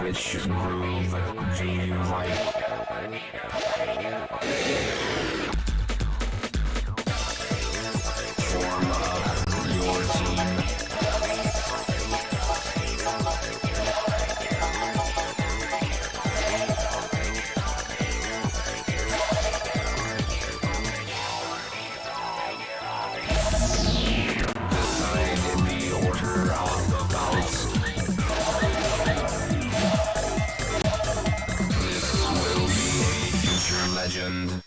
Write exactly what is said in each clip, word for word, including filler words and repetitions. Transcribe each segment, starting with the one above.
Which groove do you like? Form up your team. Decide in the order of the bouts. This will be a future legend.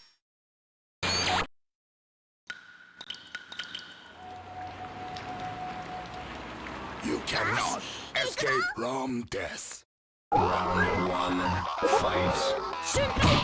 You cannot escape from death. Round one, fight.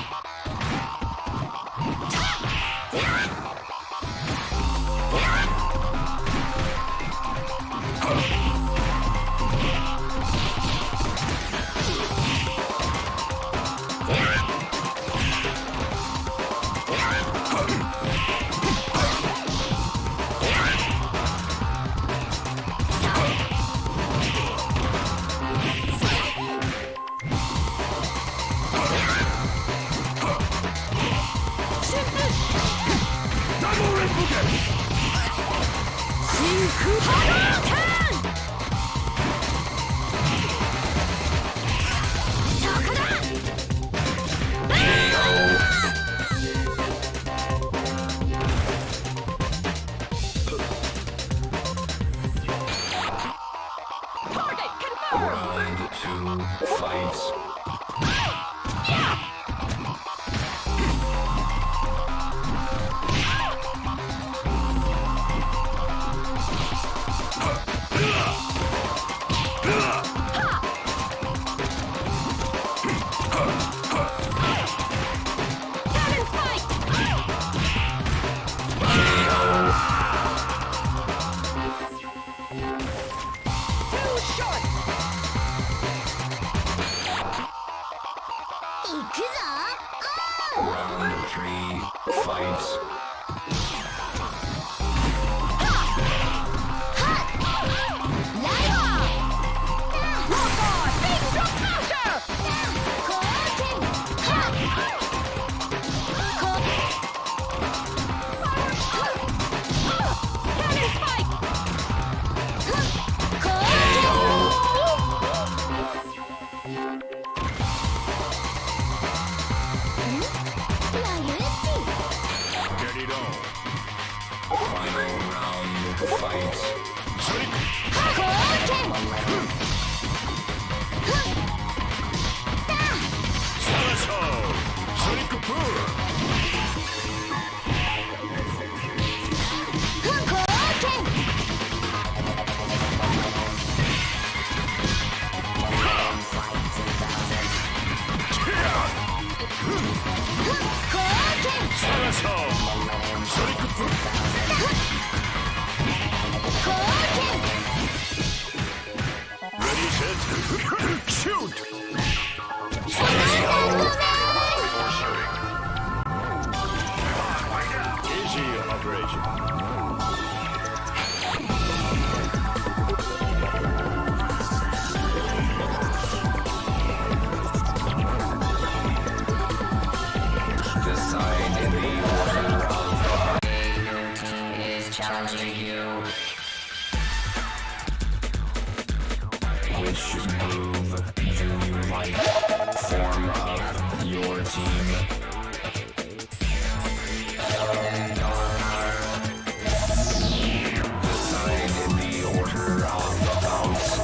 Round two, fight. Round three, fight. Final round, fight. Ready, set, shoot! Easy operation. Decide in the order of the is challenging you. Which move do you like? Form up your team. Decide in the order of the bouts.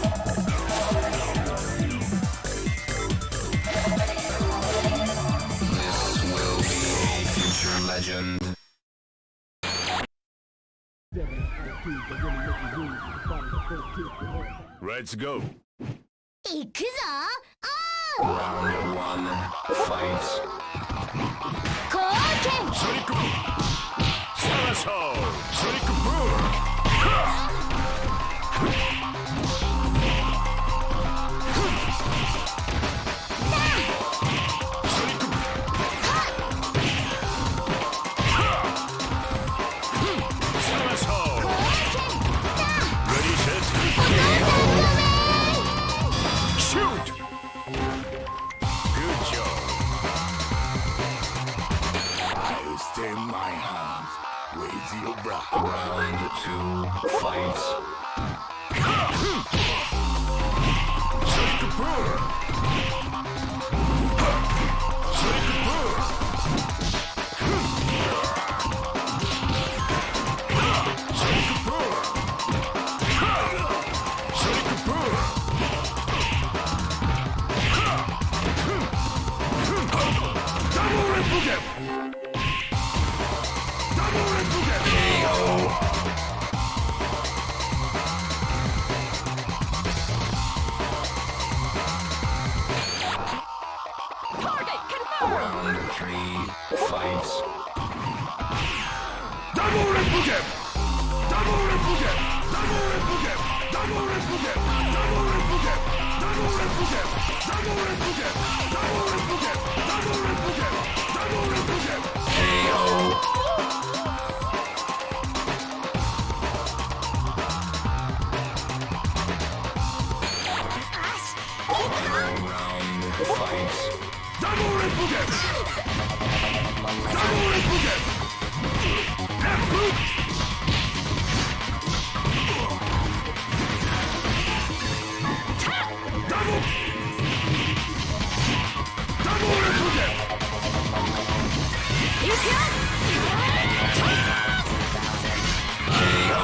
This will be a future legend. Let's go. Round one, fight. Sonic Boom! Salasaw! Sonic Boom! Ready, set, shoot! my hands with your brother. Round two, fight. Shake a bird. Shake a bird. Shake a bird. Shake a bird. Double Renbugen. Double Renbugen. K O. Round three, fight. Double Renbugen. Double Renbugen. Double Renbugen. Double Renbugen. Double Renbugen. Double Renbugen. Double Renbugen. Double Renbugen. Double Renbugen. Double Renbugen. K O. Final round, fight. Double Renbugen. Double Renbugen. Left hook. Double. Double Renbugen. K O.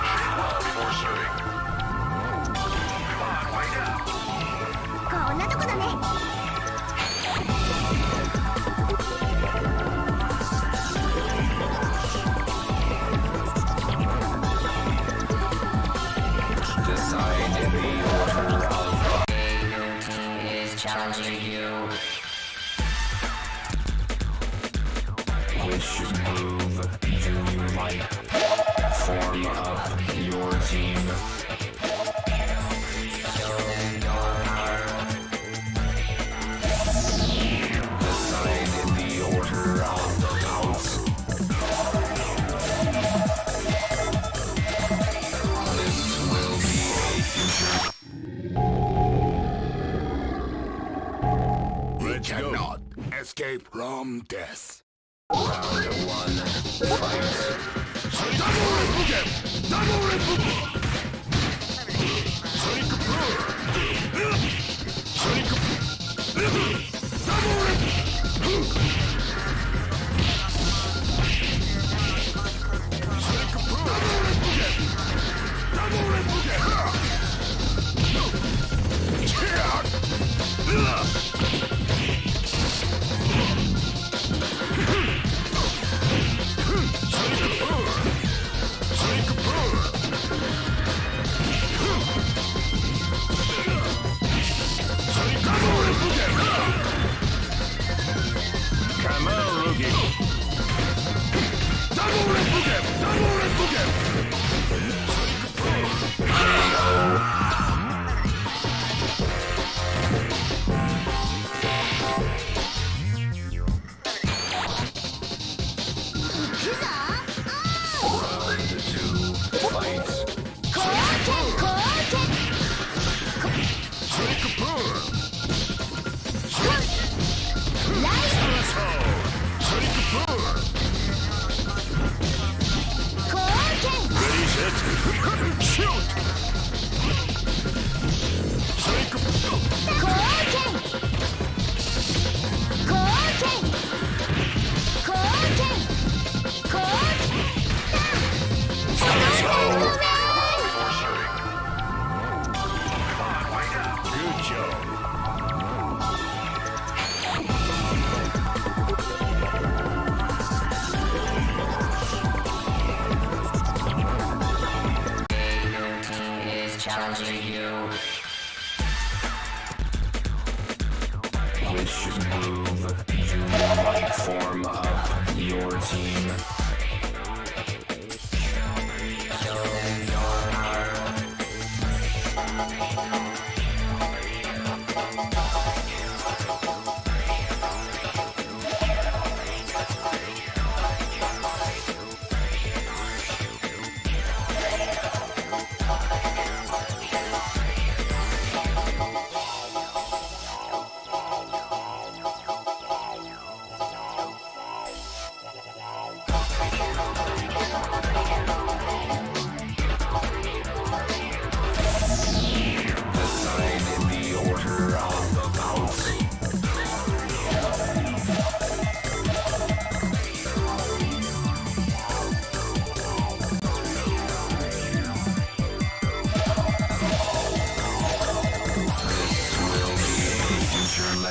こんなとこだね。 Decide in the order of your team is challenging you. Which move do you like? Form up your team. Show them your power. Decide in the order of the house. This will be a future. We cannot escape from death. Round one, fight. Double Renbugen. Double Renbugen. Sonic Boom. Sonic. Double Renbugen. Sonic Boom. Double Renbugen. Double Renbugen. Sonic Boom. Sonic Boom. Sonic Double Renbugen. Kamarugi. Double Renbugen. Double Renbugen. Sonic Boom. Round two, fight. Sonic Boom. Asshole. Sonic Boom. Ready, set, shoot. Sonic Boom. Good job. Your team is challenging you. Which move do you like? Form up your team. Show them your power.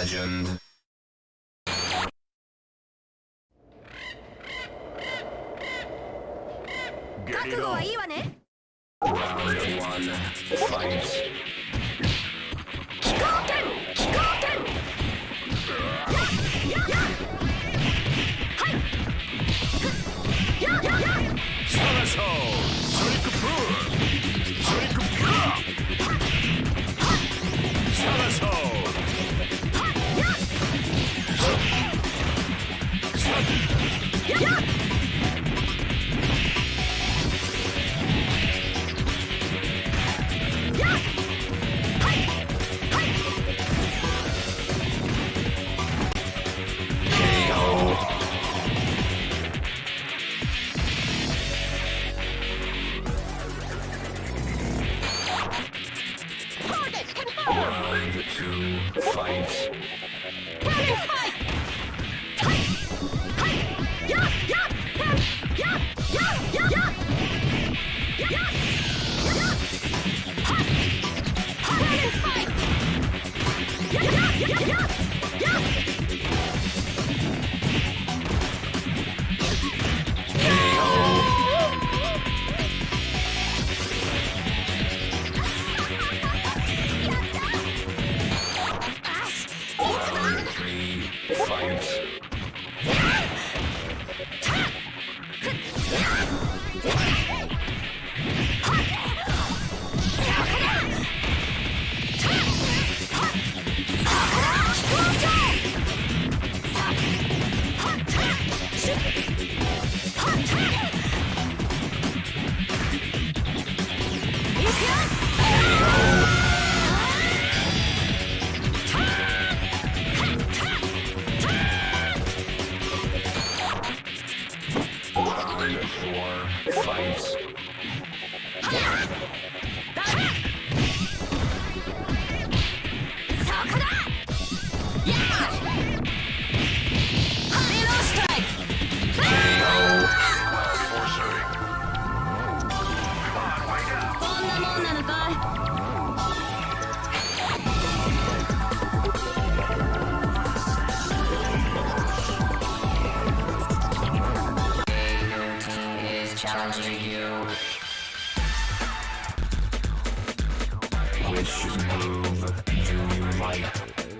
legend. Get it on. Round one, fight. Salaso! Sonic Boom! Sonic Boom! Salaso! Round two, fight. Round three, fight. Round four, fight. Challenging you. Which move do you like?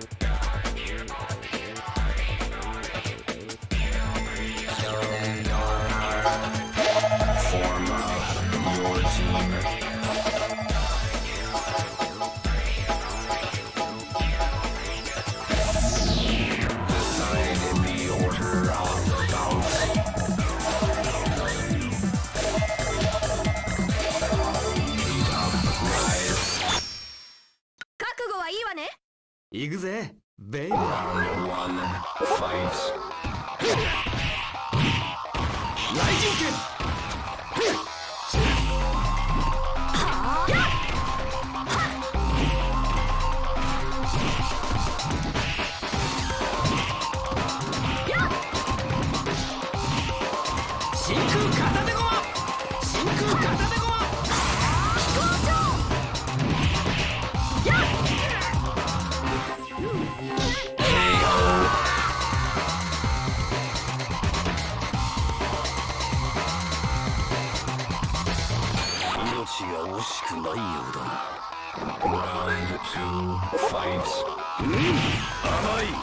Show them your heart. Form up your team. Decide in the order of the bounce. 行くぜ、ベイビー。 Round one, fight. 雷神剣。真空片手駒。真空片手駒。命が惜しくないようだな。 Round two, fight. うん、甘い。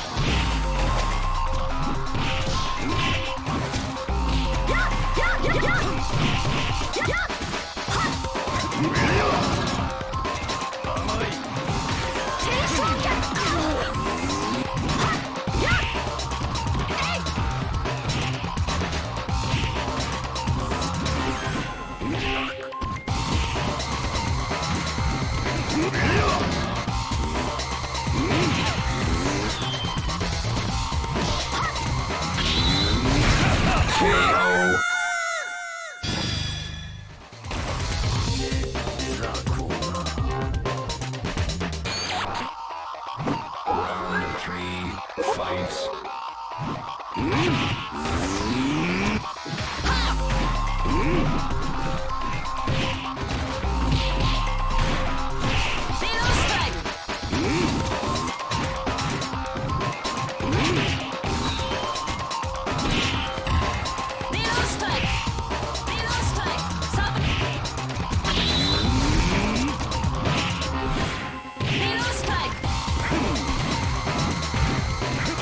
Round three, fight.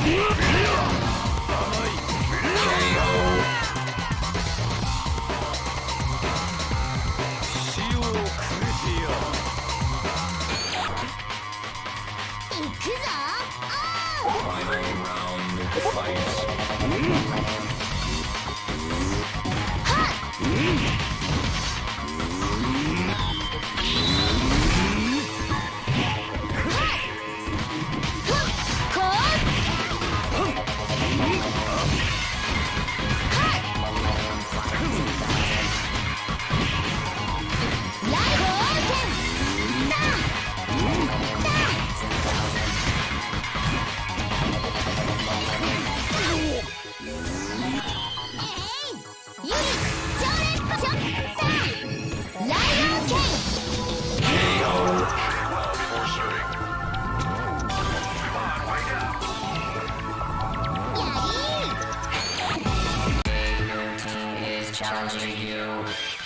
Challenging you.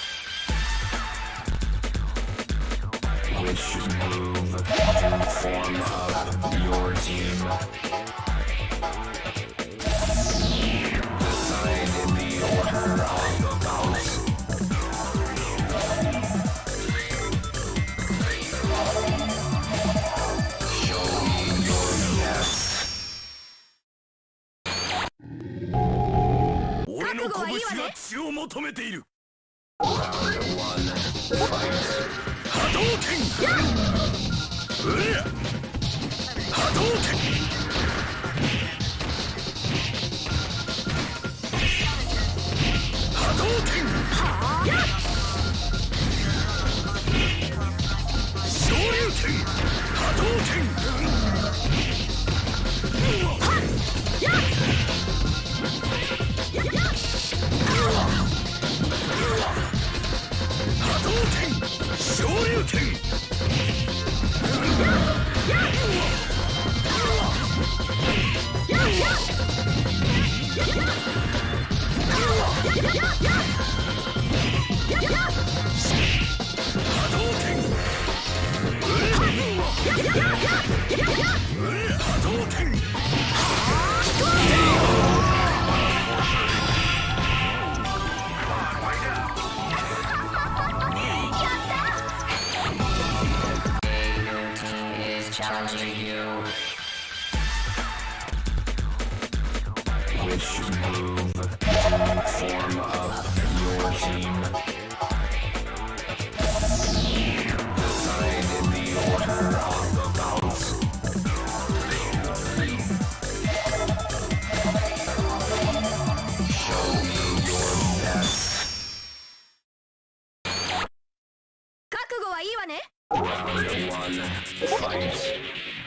Which move to form up your team? Decide in the order of the mouse. Show me your yes. 俺の拳が血を求めている。 Round one, fight. 波動拳。うりゃ。波動拳。波動拳。昇竜拳。波動拳。波動拳。昇竜拳。 Challenging you. Which move form up your team? Decide in the order of the bounce. Show me your best. 覚悟はいいわね。 Round one, fight.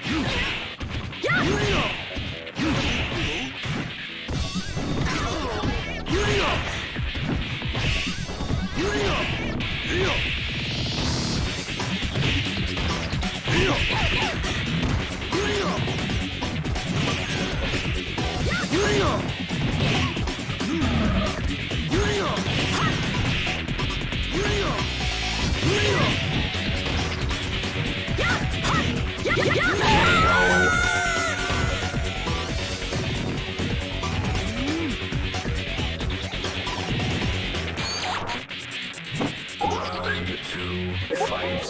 Round two, fight.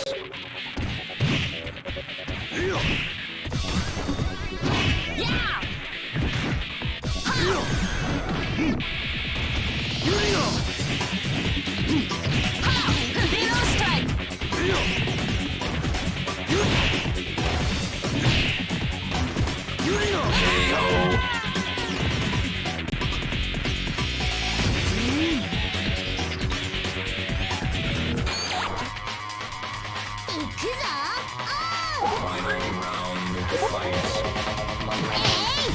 Final round, fight.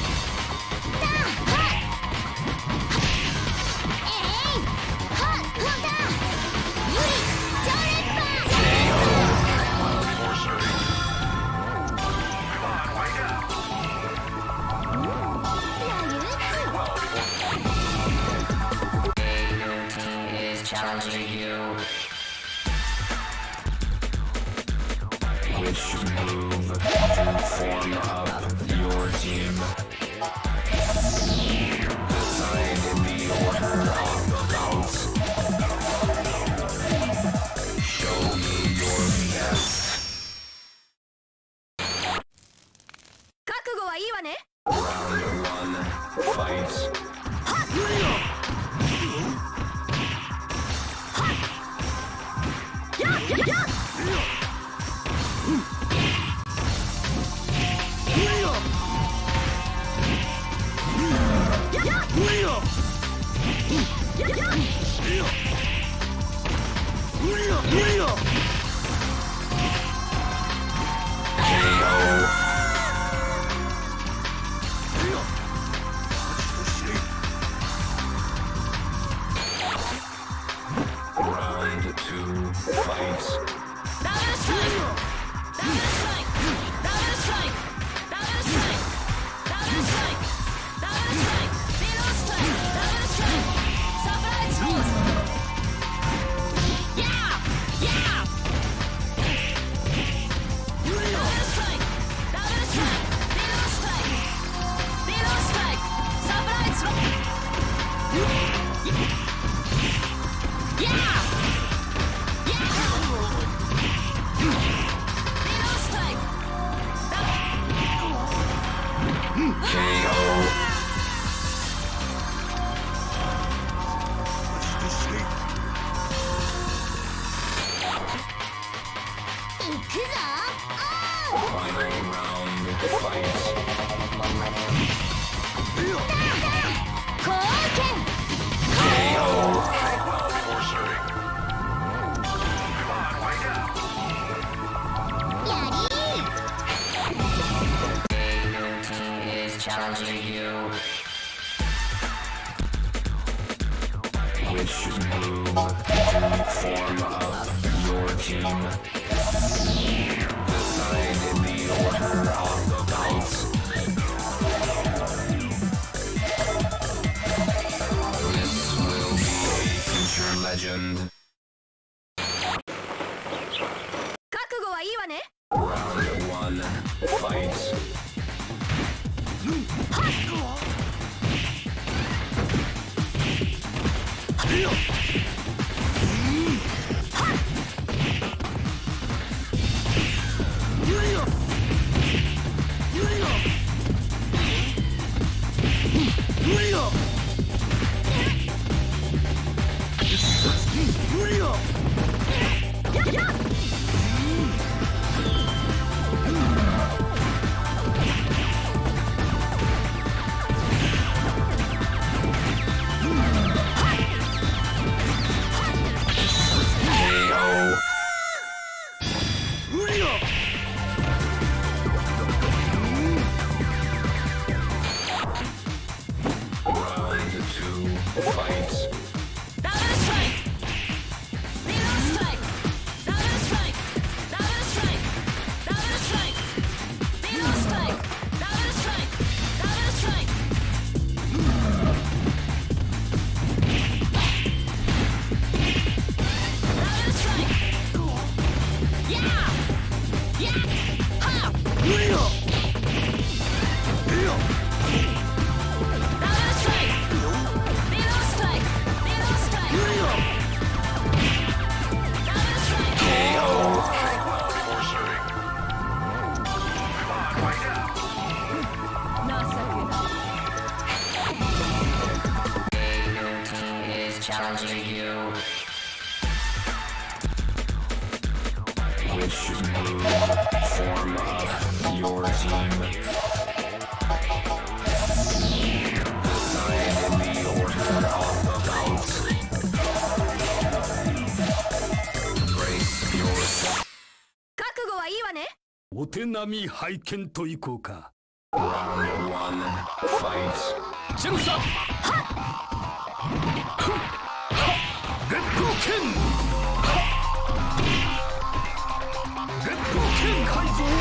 Challenging you. Which move to form up your team? 悟はいいわね。 Round one, fight. Round two, fight. Double strike! Double strike! Double strike! Double strike! Double strike! Double strike! Below strike! Double strike! Surprise force! Yeah! Yeah! Double strike! Double strike! Below strike! Below strike! Surprise force! Yeah! Yeah! Below strike! K O. 行くぞ。 Final round, fight. 貢献。 K O. Sorcery. Come on, wake up. やり。 Your team is challenging you. Which move to form up your team? Decide in the order of the bouts. This will be a future legend. 覚悟はいいわね。 Round one, fight. K O. Round two, fight. Double strike! Below strike! Double strike! Double strike! Double strike! Below strike! Double strike! Double strike! Double strike! Yeah! Yeah! Ha! Double strike! Below strike! Below strike! Double strike! K O. Sorcery. Come on, wake up. 情けない Your team is challenging you. Which move form up your team? Decide in the order of the bouts. Brace yourself. 覚悟はいいわね。 お手並み拝見といこうか。 Round one, fight. ジェムサ烈風剣烈風剣改造へ。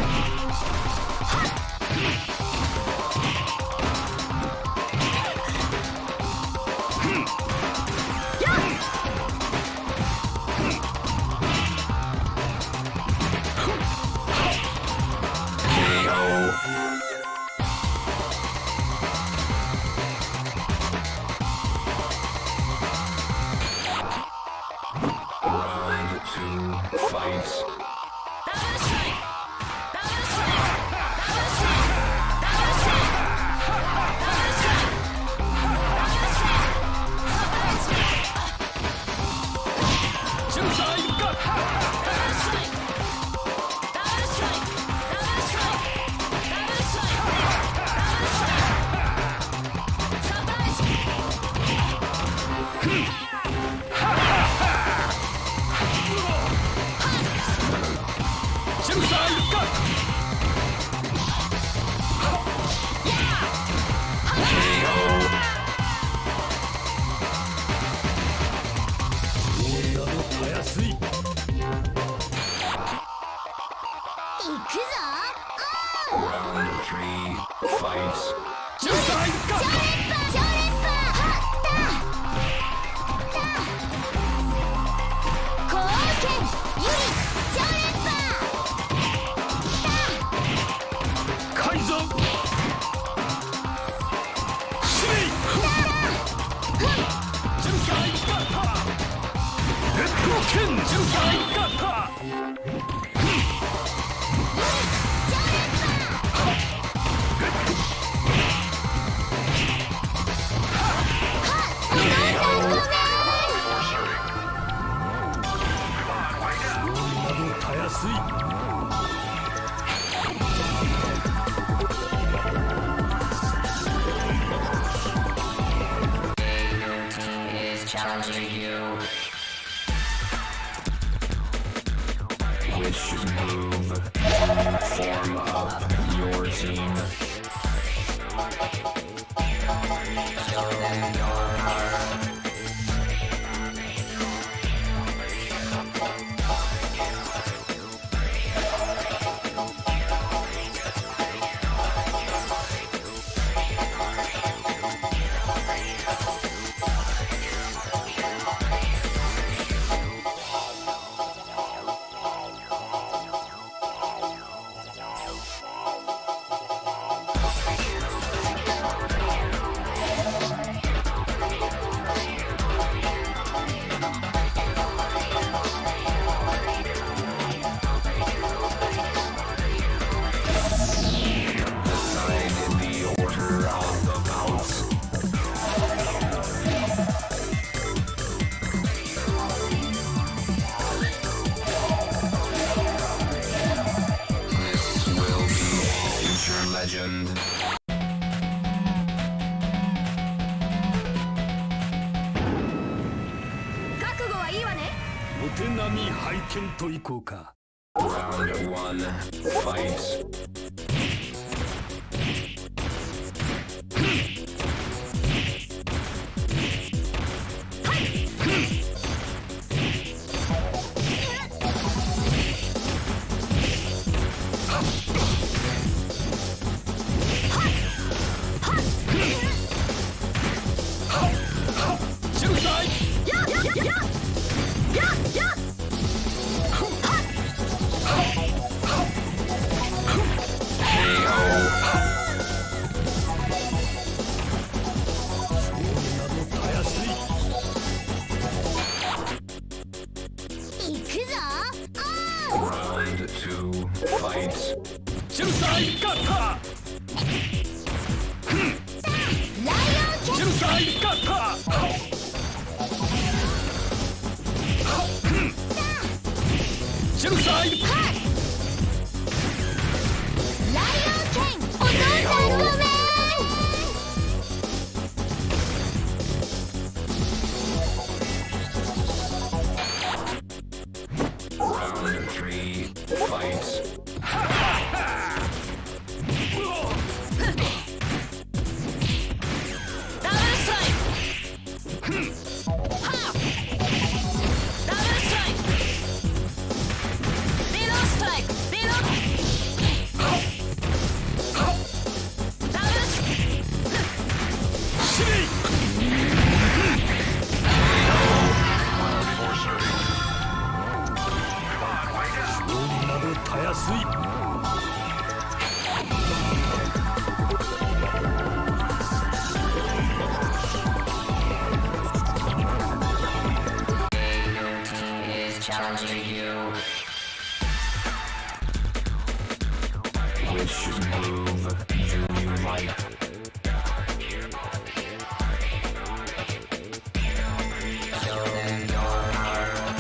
K O. Round two, fights. 仲裁合超連覇超連覇はった貢献ゆり超連覇改造シリ仲裁合体烈光剣仲裁合体たやすい Is challenging you. Which move form up your team? Show them your heart. Legend. 覚悟はいいわね。 お手並み拝見といこうか Round one, fight. 仲裁ややややややたやすい行くぞ。 Round two, fight. 仲裁合体ライオンキャ仲裁合体仲裁ライオン剣お父さんごめん。 Round three, fight. ダブルストライクはあダブルストライクリローストライクリローダブルスシリ勝利などたやすい Is challenging you. Which move do you like? Show them your heart.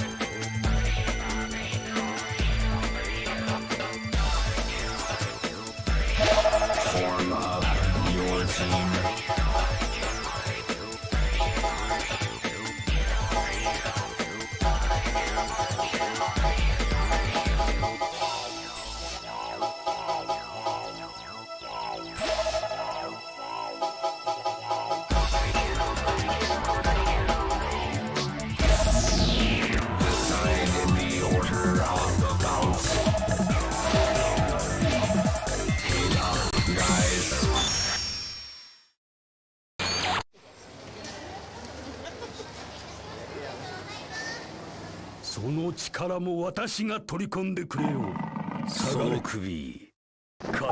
Form up your team. Guys. その力も私が取り込んでくれよ。下がれ首。か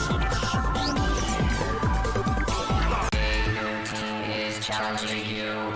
challenging you.